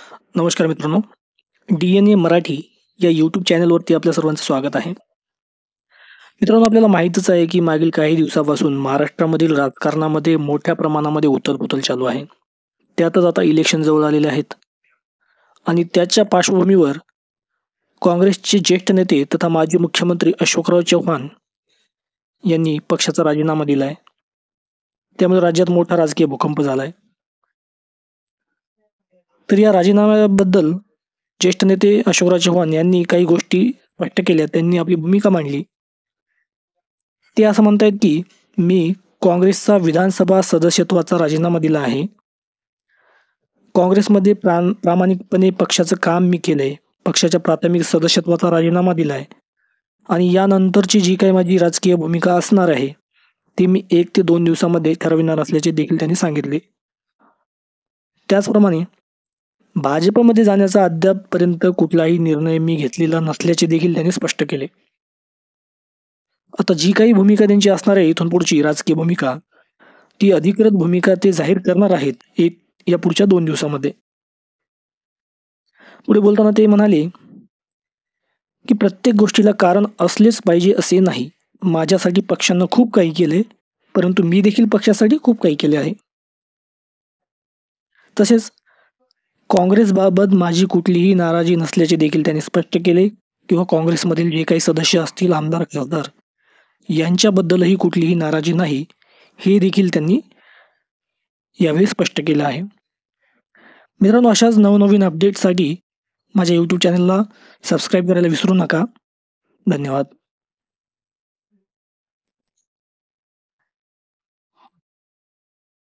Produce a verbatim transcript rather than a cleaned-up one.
नमस्कार मित्रांनो. D N A Marathi या यूट्यूब चॅनलवरती आपल्या सर्वांचं स्वागत आहे. मित्रांनो, आपल्याला माहीतच आहे की मागील काही दिवसापासून महाराष्ट्रामधील राजकारणामध्ये मोठ्या प्रमाणामध्ये उथल-पुथल चालू आहे. त्यातच आता इलेक्शन जवळ आलेले आहेत. आणि त्याच्या पार्श्वभूमीवर काँग्रेसचे ज्येष्ठ नेते तथा माजी मुख्यमंत्री अशोकराव चव्हाण यांनी पक्षाचा राजीनामा दिलाय. त्यामुळे राज्यात मोठा राजकीय भूकंप झालाय. तर या राजीनाम्याबद्दल ज्येष्ठ नेते अशोकराव चव्हाण यांनी काही गोष्टी स्पष्ट केल्या. त्यांनी आपली भूमिका मांडली. ते असं म्हणतायत की मी काँग्रेसचा विधानसभा सदस्यत्वाचा राजीनामा दिला आहे. काँग्रेसमध्ये प्राण प्रामाणिकपणे पक्षाचं काम मी केलंय. पक्षाच्या प्राथमिक सदस्यत्वाचा राजीनामा दिलाय आणि यानंतरची जी काही माझी राजकीय भूमिका असणार आहे ती मी एक ते दोन दिवसामध्ये ठरविणार असल्याचे देखील त्यांनी सांगितले. त्याचप्रमाणे भाजपमध्ये जाण्याचा अद्यापपर्यंत कुठलाही निर्णय मी घेतलेला नसल्याचे देखील त्यांनी स्पष्ट केले. आता जी काही भूमिका त्यांची असणार आहे इथून पुढची राजकीय भूमिका, ती अधिकृत भूमिका ते जाहीर करणार आहेत एक या पुढच्या दोन दिवसामध्ये. पुढे बोलताना ते म्हणाले की प्रत्येक गोष्टीला कारण असलेच पाहिजे असे नाही. माझ्यासाठी पक्षानं खूप काही केले, परंतु मी देखील पक्षासाठी खूप काही केले आहे. तसेच काँग्रेसबाबत माझी कुठलीही नाराजी नसल्याचे देखील त्यांनी स्पष्ट केले किंवा काँग्रेसमधील जे काही सदस्य असतील, आमदार, खासदार यांच्याबद्दलही कुठलीही नाराजी नाही, हे देखील त्यांनी यावेळी स्पष्ट केलं आहे. मित्रांनो, अशाच नवनवीन अपडेट्ससाठी माझ्या यूट्यूब चॅनलला सबस्क्राईब करायला विसरू नका. धन्यवाद.